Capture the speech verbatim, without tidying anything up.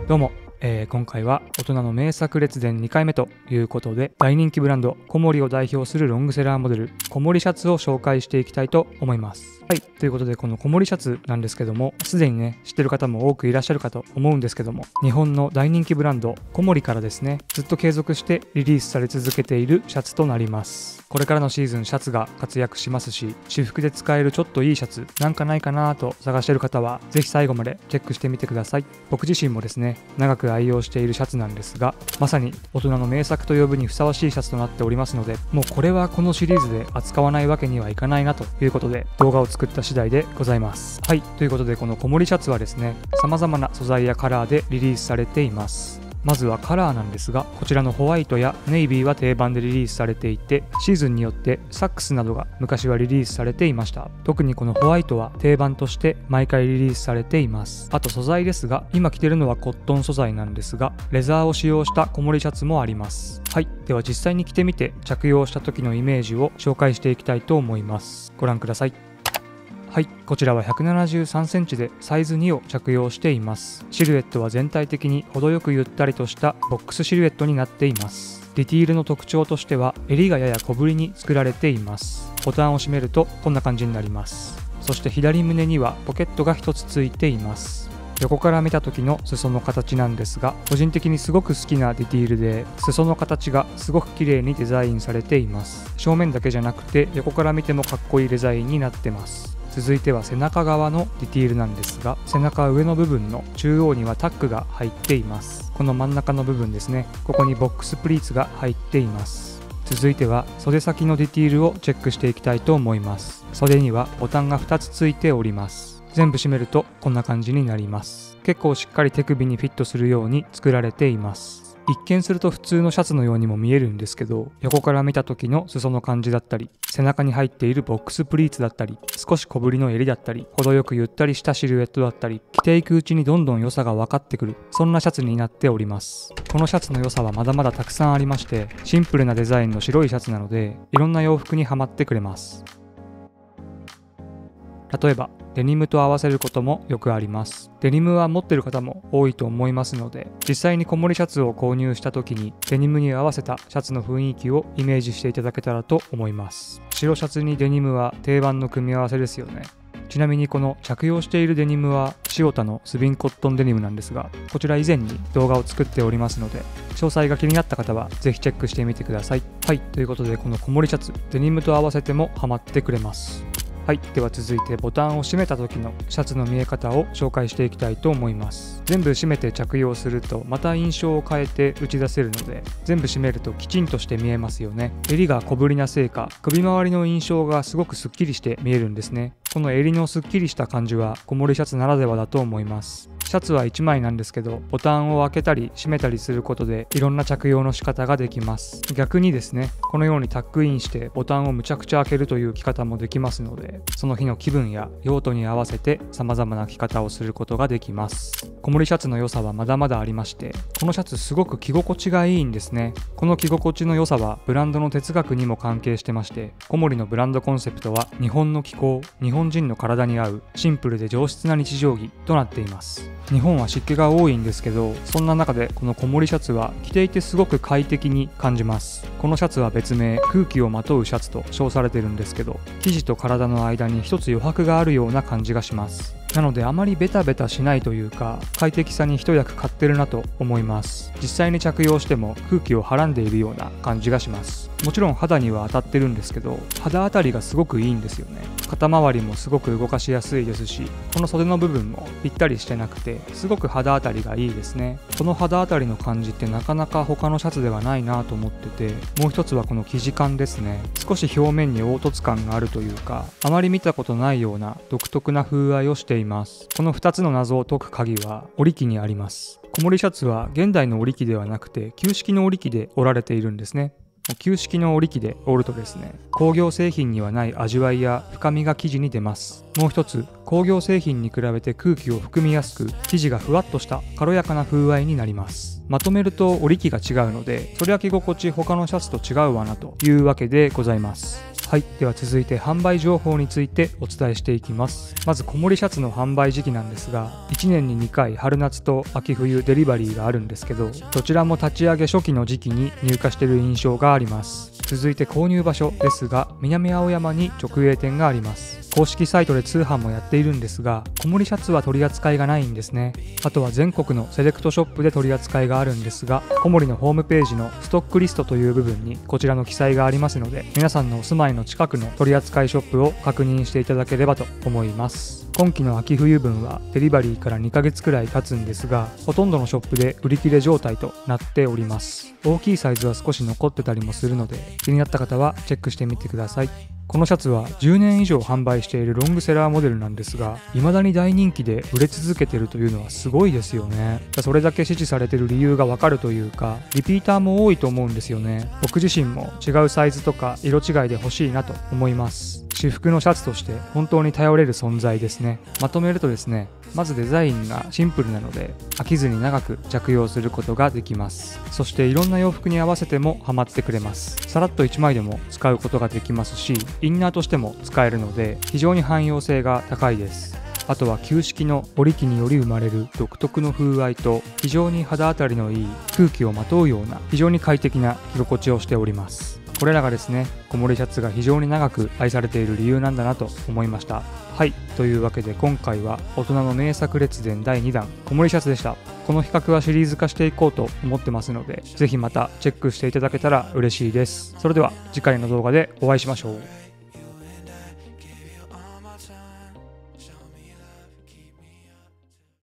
どうも、えー今回は大人の名作列伝にかいめということで、大人気ブランドコモリを代表するロングセラーモデルコモリシャツを紹介していきたいと思います。はい、ということでこのコモリシャツなんですけども、すでにね知ってる方も多くいらっしゃるかと思うんですけども、日本の大人気ブランドコモリからですね、ずっと継続してリリースされ続けているシャツとなります。これからのシーズンシャツが活躍しますし、私服で使えるちょっといいシャツなんかないかなと探している方はぜひ最後までチェックしてみてください。僕自身もですね長く愛用しているシャツなんですが、まさに大人の名作と呼ぶにふさわしいシャツとなっておりますので、もうこれはこのシリーズで扱わないわけにはいかないなということで動画を作った次第でございます。はい、ということでこのコモリシャツはですね、様々な素材やカラーでリリースされています。まずはカラーなんですが、こちらのホワイトやネイビーは定番でリリースされていて、シーズンによってサックスなどが昔はリリースされていました。特にこのホワイトは定番として毎回リリースされています。あと素材ですが、今着てるのはコットン素材なんですが、レザーを使用したコモリシャツもあります。はい、では実際に着てみて着用した時のイメージを紹介していきたいと思います。ご覧ください。はい、こちらはひゃくななじゅうさんセンチでサイズにを着用しています。シルエットは全体的に程よくゆったりとしたボックスシルエットになっています。ディティールの特徴としては襟がやや小ぶりに作られています。ボタンを閉めるとこんな感じになります。そして左胸にはポケットがひとつついています。横から見た時の裾の形なんですが、個人的にすごく好きなディティールで、裾の形がすごく綺麗にデザインされています。正面だけじゃなくて横から見てもかっこいいデザインになってます。続いては背中側のディティールなんですが、背中上の部分の中央にはタックが入っています。この真ん中の部分ですね、ここにボックスプリーツが入っています。続いては袖先のディティールをチェックしていきたいと思います。袖にはボタンがふたつついております。全部閉めるとこんな感じになります。結構しっかり手首にフィットするように作られています。一見すると普通のシャツのようにも見えるんですけど、横から見た時の裾の感じだったり、背中に入っているボックスプリーツだったり、少し小ぶりの襟だったり、程よくゆったりしたシルエットだったり、着ていくうちにどんどん良さが分かってくる、そんなシャツになっております。このシャツの良さはまだまだたくさんありまして、シンプルなデザインの白いシャツなのでいろんな洋服にはまってくれます。例えばデニムと合わせることもよくあります。デニムは持ってる方も多いと思いますので、実際にコモリシャツを購入した時にデニムに合わせたシャツの雰囲気をイメージしていただけたらと思います。白シャツにデニムは定番の組み合わせですよね。ちなみにこの着用しているデニムはシオタのスビンコットンデニムなんですが、こちら以前に動画を作っておりますので、詳細が気になった方はぜひチェックしてみてください。はい、ということでこのコモリシャツ、デニムと合わせてもハマってくれます。はい、では続いてボタンを閉めた時のシャツの見え方を紹介していきたいと思います。全部閉めて着用するとまた印象を変えて打ち出せるので、全部閉めるときちんとして見えますよね。襟が小ぶりなせいか、首周りの印象がすごくすっきりして見えるんですね。この襟のすっきりした感じはコモリシャツならではだと思います。シャツはいちまいなんですけど、ボタンを開けたり閉めたりすることでいろんな着用の仕方ができます。逆にですね、このようにタックインしてボタンをむちゃくちゃ開けるという着方もできますので、その日の気分や用途に合わせて様々な着方をすることができます。コモリシャツの良さはまだまだありまして、このシャツすごく着心地がいいんですね。この着心地の良さはブランドの哲学にも関係してまして、コモリのブランドコンセプトは日本の気候、日本人の体に合うシンプルで上質な日常着となっています。日本は湿気が多いんですけど、そんな中でこのコモリシャツは着ていてすごく快適に感じます。このシャツは別名空気をまとうシャツと称されてるんですけど、生地と体の間に一つ余白があるような感じがします。なのであまりベタベタしないというか、快適さに一役買ってるなと思います。実際に着用しても空気をはらんでいるような感じがします。もちろん肌には当たってるんですけど、肌当たりがすごくいいんですよね。肩周りもすごく動かしやすいですし、この袖の部分もぴったりしてなくてすごく肌当たりがいいですね。この肌当たりの感じってなかなか他のシャツではないなと思ってて、もう一つはこの生地感ですね。少し表面に凹凸感があるというか、あまり見たことないような独特な風合いをしています。このふたつの謎を解く鍵は織り機にあります。コモリシャツは現代の織り機ではなくて旧式の織り機で織られているんですね。旧式の織り機で織るとですね、工業製品にはない味わいや深みが生地に出ます。もう一つ、 工業製品に比べて空気を含みやすく、生地がふわっとした軽やかな風合いになります。まとめると織り機が違うので、そりゃ着心地他のシャツと違うわなというわけでございます。はい、では続いて販売情報についてお伝えしていきます。まず小森シャツの販売時期なんですが、いちねんににかい春夏と秋冬デリバリーがあるんですけど、どちらも立ち上げ初期の時期に入荷している印象があります。続いて購入場所ですが、南青山に直営店があります。公式サイトで通販もやっているんですが、小森シャツは取り扱いがないんですね。あとは全国のセレクトショップで取り扱いがあるんですが、小森のホームページのストックリストという部分にこちらの記載がありますので、皆さんのお住まいの近くの取扱いショップを確認していただければと思います。今期の秋冬分はデリバリーからにかげつくらい経つんですが、ほとんどのショップで売り切れ状態となっております。大きいサイズは少し残ってたりもするので、気になった方はチェックしてみてください。このシャツはじゅうねん以上販売しているロングセラーモデルなんですが、未だに大人気で売れ続けてるというのはすごいですよね。それだけ支持されてる理由がわかるというか、リピーターも多いと思うんですよね。僕自身も違うサイズとか色違いで欲しいなと思います。私服のシャツとして本当に頼れる存在ですね。まとめるとですね、まずデザインがシンプルなので飽きずに長く着用することができます。そしていろんな洋服に合わせてもハマってくれます。さらっといちまいでも使うことができますし、インナーとしても使えるので非常に汎用性が高いです。あとは旧式の織り機により生まれる独特の風合いと非常に肌当たりのいい空気をまとうような非常に快適な着心地をしております。これらがですね、小森シャツが非常に長く愛されている理由なんだなと思いました。はい、というわけで今回は大人の名作列伝だいにだん小森シャツでした。この企画はシリーズ化していこうと思ってますので、ぜひまたチェックしていただけたら嬉しいです。それでは次回の動画でお会いしましょう。